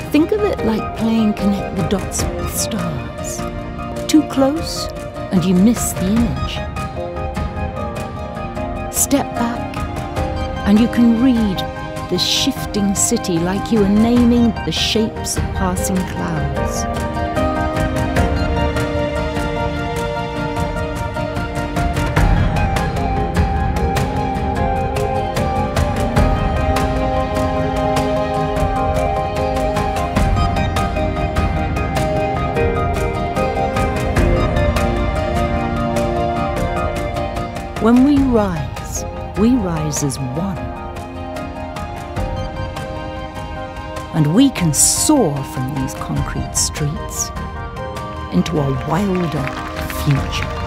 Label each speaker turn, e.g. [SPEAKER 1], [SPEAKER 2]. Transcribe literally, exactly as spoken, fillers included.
[SPEAKER 1] Think of it like playing connect the dots with stars. Too close and you miss the image. Step back and you can read this shifting city like you are naming the shapes of passing clouds. When we rise, we rise as one. And we can soar from these concrete streets into a wilder future.